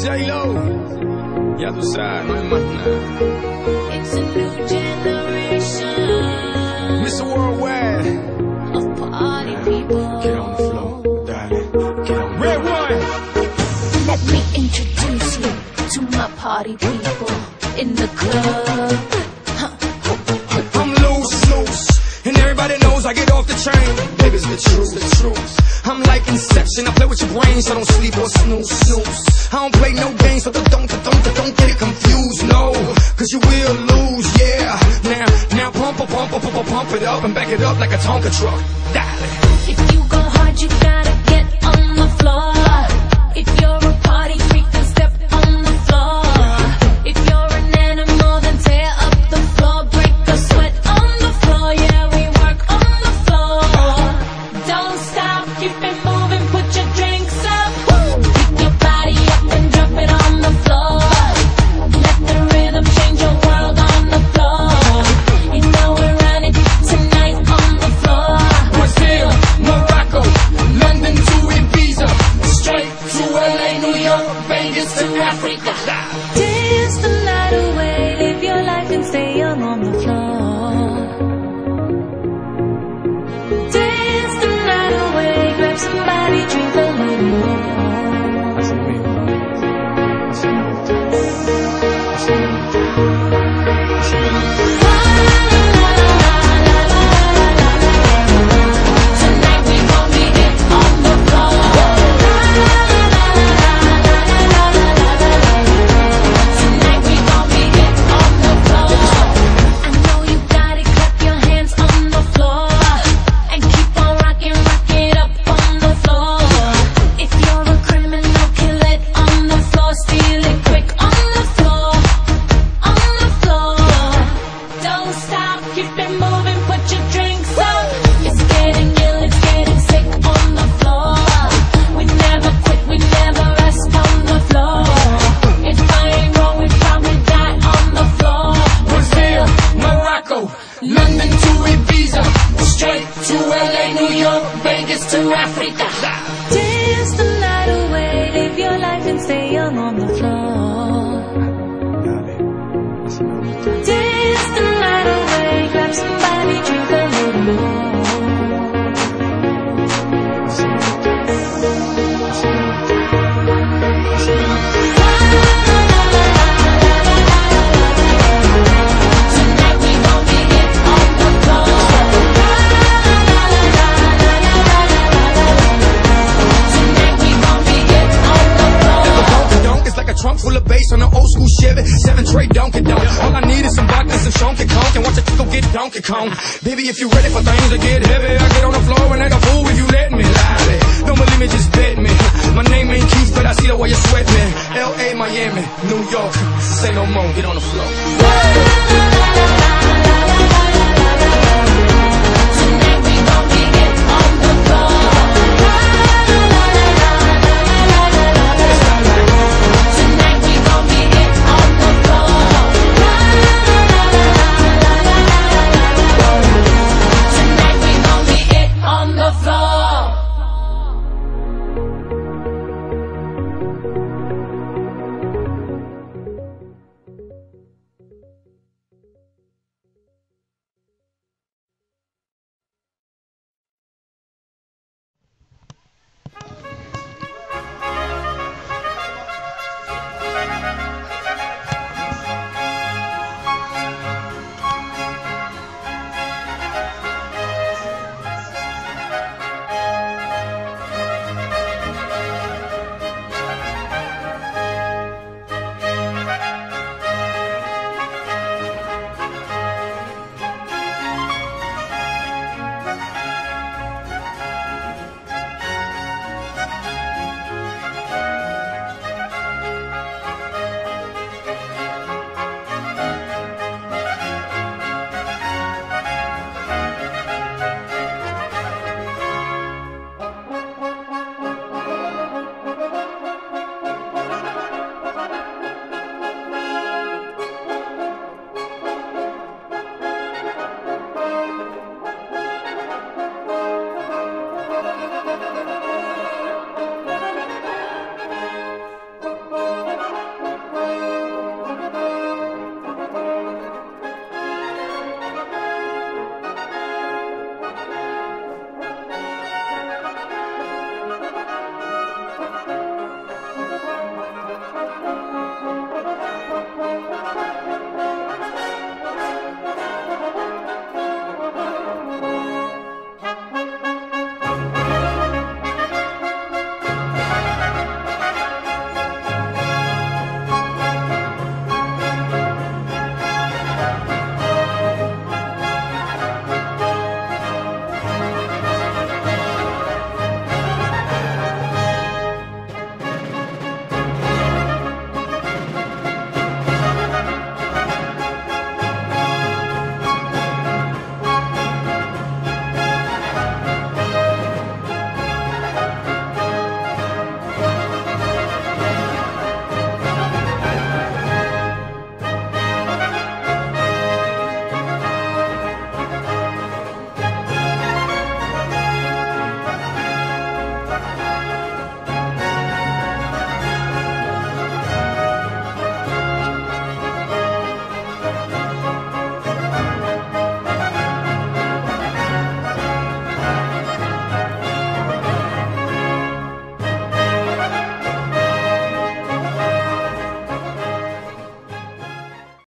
J-Lo, ya tú sabes, no hay más nada. It's a new generation. Mr. Worldwide, of party people. get on the floor, darling, get on the Red One. Let me introduce you to my party people in the club. I'm loose, and everybody knows I get off the train. Baby, it's the truth. I'm like Inception, I play with your brain, so don't sleep or snooze. I don't play no games, so don't get it confused, no, cause you will lose, yeah. Now pump it up and back it up like a Tonka truck, darling. If you go hard, you gotta get on the floor. If you're a party freak, then step on the floor. If you're an animal, then tear up the floor. Break a sweat on the floor, yeah, we work on the floor. Don't stop, keep it moving, put your drinks up. Pick your body up and drop it on the floor. Let the rhythm change your world on the floor. You know we're running tonight on the floor. Brazil, Morocco, London to Ibiza, straight to LA, New York, Vegas to Africa. Dance the night away, live your life and stay young on the floor. Dance the night away, grab somebody, drink a little more. Tonight we gon' be it on the floor. Tonight we gon' be it on the floor. I know you got it, clap your hands on the floor. And keep on rocking, rock it up on the floor. If you're a criminal, kill it on the floor. Steal it quick on the floor. On the floor. Don't stop, keep it moving, put your drinks up. It's getting ill, it's getting sick on the floor. We never quit, we never rest on the floor. If I ain't wrong, we probably die on the floor. Brazil, Morocco, London to Ibiza, straight to LA, New York, Vegas to Africa. Dance the night away, live your life and stay young on the floor. Dance the night away, grab somebody, drink a little more. Tonight we gon' be it on the floor. Tonight we gon' be it on the floor. Donk, it's like a trunk full of bass on an old school Chevy, 7 tray Donkey Donk. All I need is some vodka, some Shonky Conk, and watch a go get Donkey Kong. Baby, if you ready for things to get heavy, I get on the floor and act a fool if you let me. Lie. Don't believe me, just bet me. My name ain't Keith, but I see the way you sweat me. L.A., Miami, New York, say no more, get on the floor.